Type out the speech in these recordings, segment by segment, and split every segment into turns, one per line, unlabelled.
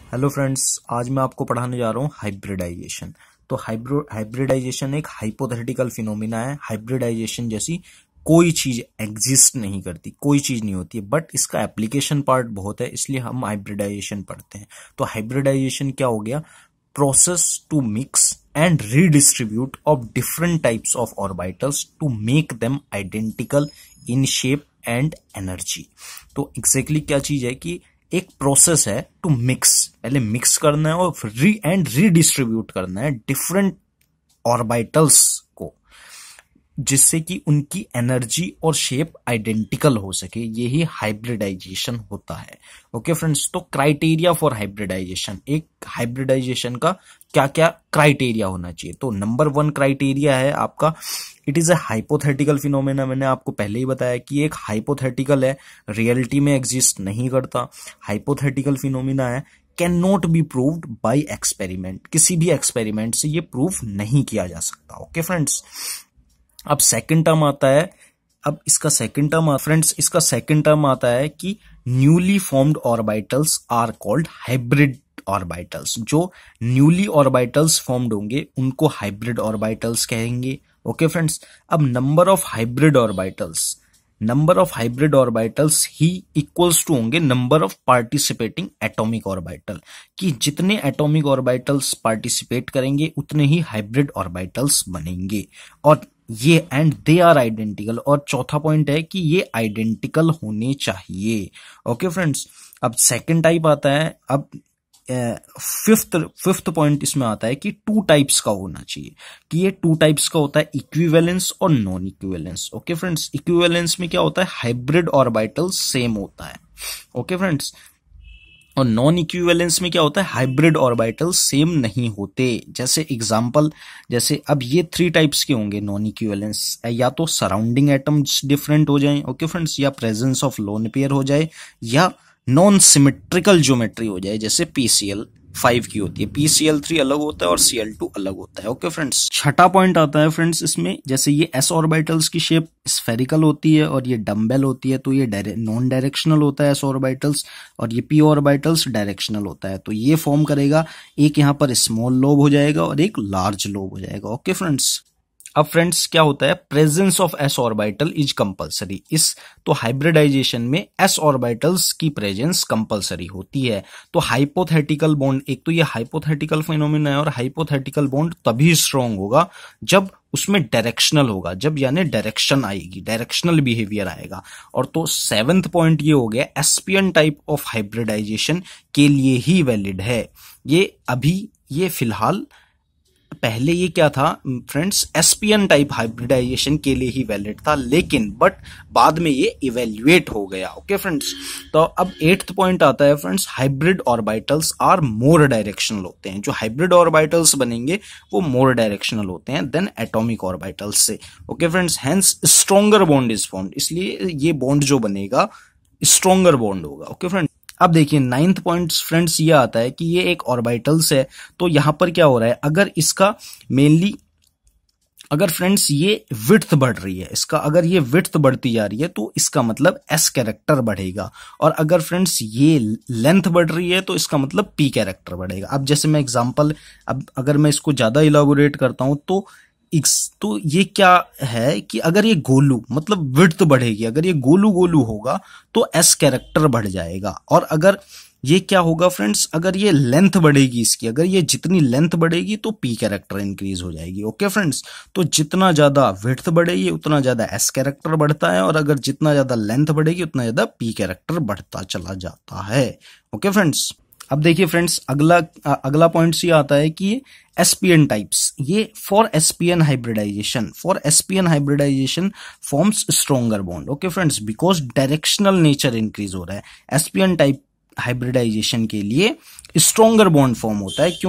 Hello friends, आज मैं आपको पढ़ाने जा रहा हूँ हाइब्रिडाइजेशन। तो हाइब्रिडाइजेशन एक हाइपोथेटिकल फिनोमिना है। हाइब्रिडाइजेशन जैसी कोई चीज एग्जिस्ट नहीं करती, कोई चीज नहीं होती है, बट इसका एप्लीकेशन पार्ट बहुत है, इसलिए हम हाइब्रिडाइजेशन पढ़ते हैं। तो हाइब्रिडाइजेशन क्या हो गया? Process to mix and redistribute of different types of orbitals to make them identical in shape and energy. तो एग्जैक्टली क्या चीज है कि एक प्रोसेस है टू मिक्स, पहले मिक्स करना है और फिर रीडिस्ट्रीब्यूट करना है डिफरेंट ऑर्बिटल्स को, जिससे कि उनकी एनर्जी और शेप आइडेंटिकल हो सके। यही हाइब्रिडाइजेशन होता है। ओके फ्रेंड्स, तो क्राइटेरिया फॉर हाइब्रिडाइजेशन, एक हाइब्रिडाइजेशन का क्या क्या क्राइटेरिया होना चाहिए। तो नंबर 1 क्राइटेरिया है आपका, it is a hypothetical phenomena. मैंने आपको पहले ही बताया कि एक हाइपोथेटिकल है, रियलिटी में एग्जिस्ट नहीं करता। हाइपोथेटिकल फिनोमेना है, can not be proved by experiment, किसी भी एक्सपेरिमेंट से ये प्रूव नहीं किया जा सकता। ओके फ्रेंड्स, अब सेकंड टर्म आता है, अब इसका सेकंड टर्म फ्रेंड्स, इसका सेकंड टर्म आता है कि newly formed orbitals are called hybrid orbitals. जो न्यूली ऑर्बिटल्स फॉर्म्ड होंगे उनको हाइब्रिड ऑर्बिटल्स कहेंगे। ओके फ्रेंड्स, अब नंबर ऑफ हाइब्रिड ऑर्बिटल्स ही इक्वल्स टू होंगे number of participating atomic orbital, कि जितने एटॉमिक ऑर्बिटल्स पार्टिसिपेट करेंगे उतने ही हाइब्रिड ऑर्बिटल्स बनेंगे। और ये एंड दे आर आइडेंटिकल, और चौथा पॉइंट है कि ये आइडेंटिकल होने चाहिए। ओके फ्रेंड्स, अब सेकंड टाइप आता है। अब फिफ्थ पॉइंट इसमें आता है कि 2 टाइप्स का होना चाहिए, कि ये 2 टाइप्स का होता है, इक्विवेलेंस और non equivalence. Okay friends, equivalence में क्या होता है? हाइब्रिड ऑर्बिटल सेम होता है। ओके फ्रेंड्स, और नॉन इक्विवेलेंस में क्या होता है? हाइब्रिड ऑर्बिटल सेम नहीं होते। जैसे एग्जांपल, जैसे अब ये 3 टाइप्स के होंगे नॉन इक्विवेलेंस, या तो सराउंडिंग एटम्स डिफरेंट हो जाएं, ओके फ्रेंड्स, या प्रेजेंस ऑफ लोन पेयर हो जाए, या नॉन सिमेट्रिकल ज्योमेट्री हो जाए, जैसे PCl5 की होती है, PCl3 अलग होता है और Cl2 अलग होता है। ओके फ्रेंड्स, छठा पॉइंट आता है फ्रेंड्स इसमें, जैसे ये s ऑर्बिटल्स की शेप स्फेरिकल होती है और ये डम्बेल होती है, तो ये नॉन डायरेक्शनल होता है s ऑर्बिटल्स, और ये p ऑर्बिटल्स डायरेक्शनल होता है। तो ये फॉर्म करेगा, एक यहाँ पर स्मॉल लोब हो जाएगा और एक लार्ज लोब हो जाएगा। ओके फ्रेंड्स, अब फ्रेंड्स क्या होता है? Presence of s orbital is compulsory. इस तो हाइब्रिडाइजेशन में s ऑर्बिटल्स की प्रेजेंस कंपलसरी होती है। तो हाइपोथेटिकल बॉन्ड, एक तो ये हाइपोथेटिकल फिनोमेना है, और हाइपोथेटिकल बॉन्ड तभी स्ट्रांग होगा जब उसमें डायरेक्शनल होगा, जब यानी डायरेक्शन आएगी, डायरेक्शनल बिहेवियर आएगा। और तो 7th पॉइंट ये हो गया, एसपीएन टाइप ऑफ हाइब्रिडाइजेशन के लिए ही वैलिड है। ये फिलहाल, पहले ये क्या था फ्रेंड्स? एसपीएन टाइप हाइब्रिडाइजेशन के लिए ही वैलिड था, लेकिन बट बाद में ये इवेल्युएट हो गया। ओके फ्रेंड्स, तो अब 8th पॉइंट आता है friends, hybrid orbitals are more directional होते हैं। जो हाइब्रिड ऑर्बिटल्स बनेंगे वो मोर डायरेक्शनल होते हैं देन एटॉमिक ऑर्बिटल्स से। Okay friends, hence stronger bond is formed, इसलिए ये बॉन्ड जो बनेगा स्ट्रॉन्गर बॉन्ड होगा। ओके फ्रेंड्स, अब देखिए 9th पॉइंट फ्रेंड्स ये आता है कि ये एक ऑर्बिटल्स है, तो यहां पर क्या हो रहा है? अगर इसका मेनली, अगर फ्रेंड्स ये विड्थ बढ़ रही है, इसका अगर ये विड्थ बढ़ती जा रही है तो इसका मतलब s कैरेक्टर बढ़ेगा, और अगर फ्रेंड्स ये लेंथ बढ़ रही है तो इसका मतलब p कैरेक्टर बढ़ेगा। अब जैसे मैं एग्जांपल, अब अगर मैं इसको ज्यादा इलाबोरेट करता हूं तो ये क्या है कि अगर ये गोलू मतलब विड्थ बढ़ेगी, अगर ये गोलू गोलू होगा तो s कैरेक्टर बढ़ जाएगा। और अगर ये क्या होगा फ्रेंड्स? अगर ये लेंथ बढ़ेगी इसकी, अगर ये जितनी लेंथ बढ़ेगी तो p कैरेक्टर इंक्रीज हो जाएगी। ओके फ्रेंड्स, तो जितना ज्यादा विड्थ बढ़ेगी उतना ज्यादा s कैरेक्टर बढ़ता है, और अगर जितना ज्यादा लेंथ बढ़ेगी उतना ज्यादा p कैरेक्टर बढ़ता चला जाता है। ओके फ्रेंड्स, अब देखिए फ्रेंड्स, अगला पॉइंट ये आता है कि एसपीएन टाइप्स, ये for SPN hybridization forms stronger bond. Okay friends, because directional nature increase हो रहा है, एसपीएन टाइप हाइब्रिडाइजेशन के लिए स्ट्रॉन्गर बॉन्ड फॉर्म होता है,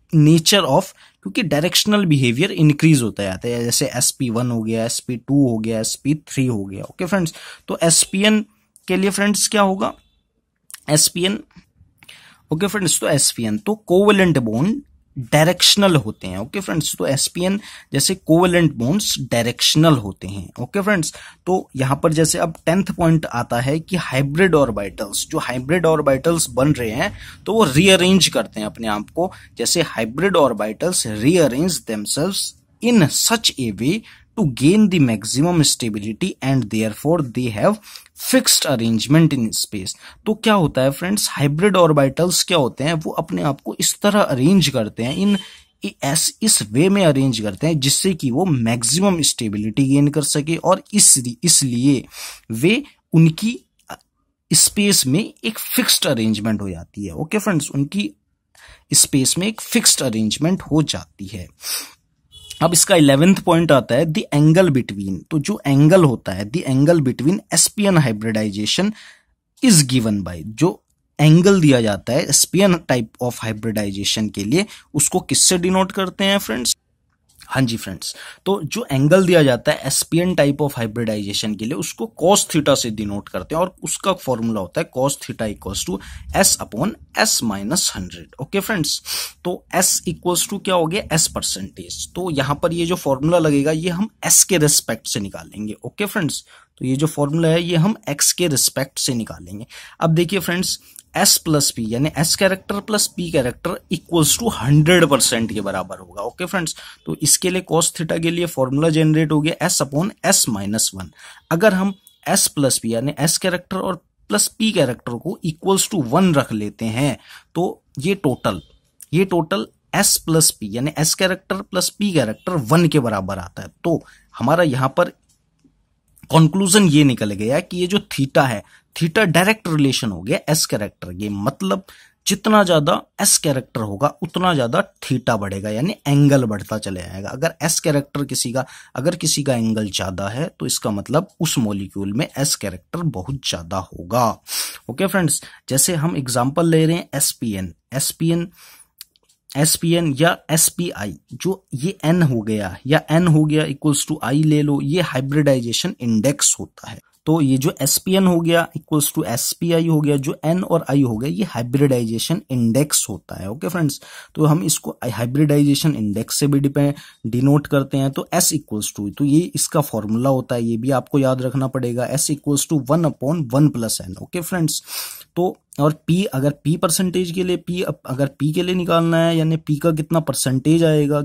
क्योंकि डायरेक्शनल बिहेवियर इंक्रीज होता जाता है, जैसे sp1 हो गया, sp2 हो गया, sp3 हो गया। ओके फ्रेंड्स, तो एसपीएन के लिए फ्रेंड्स क्या होगा? एसपीएन, ओके फ्रेंड्स, तो एसपीएन तो कोवेलेंट बॉन्ड डायरेक्शनल होते हैं। ओके फ्रेंड्स, तो एसपीएन जैसे कोवेलेंट बॉन्ड्स डायरेक्शनल होते हैं। ओके फ्रेंड्स, तो यहां पर जैसे अब 10th पॉइंट आता है कि हाइब्रिड ऑर्बिटल्स, जो हाइब्रिड ऑर्बिटल्स बन रहे हैं तो वो रीअरेंज करते हैं अपने आप को, जैसे hybrid orbitals rearrange themselves in such a way to gain the maximum stability and therefore they have fixed arrangement in space। तो क्या होता है फ्रेंड्स, हाइब्रिड ऑर्बिटल्स क्या होते हैं, वो अपने आप को इस तरह अरेंज करते हैं, इस वे में अरेंज करते हैं जिससे कि वो मैक्सिमम स्टेबिलिटी गेन कर सके, और इसलिए वे उनकी स्पेस में एक फिक्स्ड अरेंजमेंट हो जाती है। ओके फ्रेंड्स, उनकी स्पेस में एक फिक्स्ड अरेंजमेंट हो जाती है। अब इसका 11th पॉइंट आता है द एंगल बिटवीन। तो जो एंगल होता है, the angle between SPN hybridization is given by, जो एंगल दिया जाता है एसपीएन टाइप ऑफ हाइब्रिडाइजेशन के लिए, उसको किससे डिनोट करते हैं फ्रेंड्स? हाँ जी फ्रेंड्स, तो जो एंगल दिया जाता है एसपीएन टाइप ऑफ हाइब्रिडाइजेशन के लिए, उसको कॉस थीटा से डिनोट करते हैं, और उसका फॉर्मूला होता है cos theta equals to S upon S minus 100। Okay friends, तो एस इक्वल्स टू क्या हो गया, एस परसेंटेज। तो यहां पर ये जो फॉर्मूला लगेगा ये हम एस के रिस्पेक्ट से निकालेंगे। ओके फ्रेंड्स, तो ये जो फॉर्मूला है ये हम एक्स के रिस्पेक्ट से निकालेंगे। अब देखिए फ्रेंड्स, एस प्लस पी यानी S character plus P character equals to 100% के बराबर होगा। ओके फ्रेंड्स, तो इसके लिए कॉस थीटा के लिए फॉर्मूला जनरेट हो गया एस अपॉन एस माइनस 1। अगर हम एस प्लस पी यानी एस कैरेक्टर और प्लस पी कैरेक्टर को इक्वल्स टू 1 रख लेते हैं तो ये टोटल एस प्लस पी यानी S character plus P character 1 के बराबर आता है। तो हमारा यहां पर कंक्लूजन ये निकल गया कि ये जो थीटा है, थीटा डायरेक्ट रिलेशन हो गया एस कैरेक्टर। ये मतलब जितना ज्यादा एस कैरेक्टर होगा उतना ज्यादा थीटा बढ़ेगा, यानी एंगल बढ़ता चले जाएगा। अगर एस कैरेक्टर अगर किसी का एंगल ज्यादा है तो इसका मतलब उस मॉलिक्यूल में एस कैरेक्टर बहुत ज्यादा होगा। ओके फ्रेंड्स, जैसे हम एग्जांपल ले रहे हैं एसपीएन या एसपीआई, जो ये एन हो गया या एन हो गया इक्वल्स टू आई ले लो, ये हाइब्रिडाइजेशन इंडेक्स होता है। तो ये जो एसपीएन हो गया इक्वल्स टू एसपीआई हो गया, जो एन और आई हो गया, ये हाइब्रिडाइजेशन इंडेक्स होता है। ओके फ्रेंड्स, तो हम इसको हाइब्रिडाइजेशन इंडेक्स से भी डिनोट करते हैं। तो एस इक्वल्स टू, तो ये इसका फॉर्मूला होता है, ये भी आपको याद रखना पड़ेगा, S equals to 1/1 plus N. Okay friends, तो और P अगर P परसेंटेज के लिए अगर P के लिए निकालना है, यानी P का कितना परसेंटेज आएगा,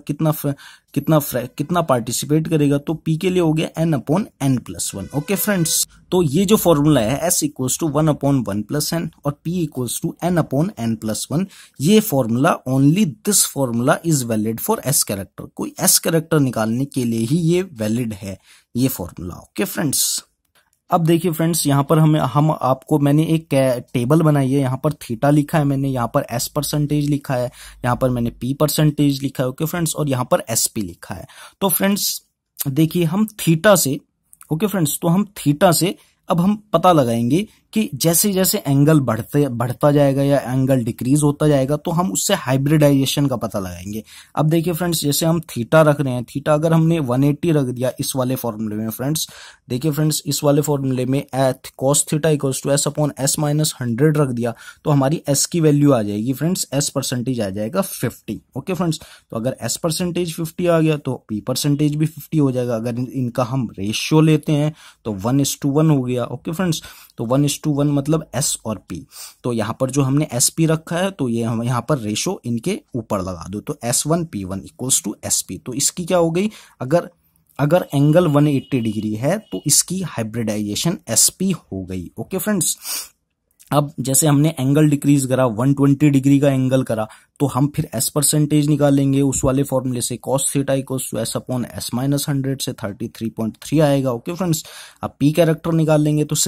कितना पार्टिसिपेट करेगा, तो P के लिए हो गया n/n+1। ओके फ्रेंड्स, तो ये जो फॉर्मूला है S equals to 1/1 plus N और P इक्वल्स टू n/n+1, ये formula only this formula is valid for S character. कोई S कैरेक्टर निकालने के लिए ही ये वैलिड है ये फॉर्मूला। ओके फ्रेंड्स, अब देखिए फ्रेंड्स, यहाँ पर मैंने एक टेबल बनाई है, यहाँ पर थीटा लिखा है मैंने, यहाँ पर एस परसेंटेज लिखा है, यहाँ पर मैंने पी परसेंटेज लिखा है। ओके फ्रेंड्स, और यहाँ पर एसपी लिखा है। तो फ्रेंड्स देखिए, हम थीटा से, ओके फ्रेंड्स, तो हम थीटा से अब हम पता लगाएंगे कि जैसे जैसे एंगल बढ़ता जाएगा या एंगल डिक्रीज होता जाएगा तो हम उससे हाइब्रिडाइजेशन का पता लगाएंगे। अब देखिए फ्रेंड्स, जैसे हम थीटा रख रहे हैं, थीटा अगर हमने 180 रख दिया इस वाले फॉर्मूले में, फ्रेंड्स देखिए फ्रेंड्स, इस वाले फॉर्मूले में cos theta equals to S upon S minus 100 रख दिया तो हमारी एस की वैल्यू आ जाएगी फ्रेंड्स, एस परसेंटेज आ जाएगा 50। ओके फ्रेंड्स, तो अगर एस परसेंटेज 50 आ गया तो पी परसेंटेज भी 50 हो जाएगा। अगर इनका हम रेशियो लेते हैं तो 1:1 हो गया। ओके फ्रेंड्स, तो 1:1 मतलब S और P। तो यहाँ पर जो हमने SP रखा है तो ये हम यहाँ पर रेशो इनके ऊपर लगा दो, तो S1P1 इक्वल्स टू SP। तो इसकी क्या हो गई, अगर एंगल 180 डिग्री है तो इसकी हाइब्रिडाइजेशन SP हो गई। ओके फ्रेंड्स, अब जैसे हमने एंगल डिक्रीज करा, 120 डिग्री का एंगल करा, तो हम फिर एस परसेंटेज निकालेंगे उस वाले फॉर्मूले से, cos theta equals to S upon S minus 100 से 33.3 आएगा। ओके फ्रेंड्स, अब पी कैरेक्टर निकालेंगे तो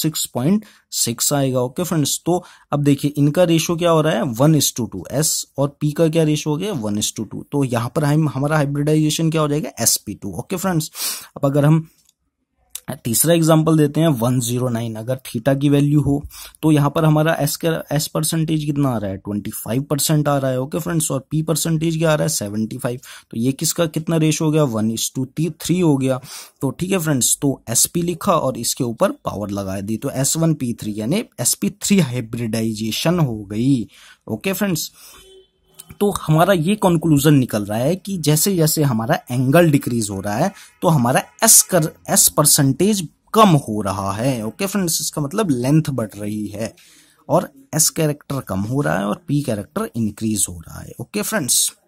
66.6 आएगा। ओके फ्रेंड्स, तो अब देखिए इनका रेशो क्या हो रहा है 1:2, एस और पी का क्या रेशो हो गया 1:2। तो यहाँ पर हमारा हाइब्रिडाइजेशन क्या हो जाएगा sp2। ओके फ्रेंड्स, अब अगर हम तीसरा एग्जांपल देते हैं 109, अगर थीटा की वैल्यू हो तो यहाँ पर हमारा एस परसेंटेज कितना आ रहा है 25% आ रहा है। ओके फ्रेंड्स, और पी परसेंटेज क्या आ रहा है 75। तो ये किसका कितना रेशो हो गया 1:3 हो गया। तो ठीक है फ्रेंड्स, तो एसपी लिखा और इसके ऊपर पावर लगा दी, तो S1P3 यानी sp3 हाइब्रिडाइजेशन हो गई। ओके फ्रेंड्स, तो हमारा ये कंक्लूजन निकल रहा है कि जैसे जैसे हमारा एंगल डिक्रीज हो रहा है तो हमारा एस परसेंटेज कम हो रहा है। ओके फ्रेंड्स, इसका मतलब लेंथ बढ़ रही है और एस कैरेक्टर कम हो रहा है और पी कैरेक्टर इंक्रीज हो रहा है। Okay friends.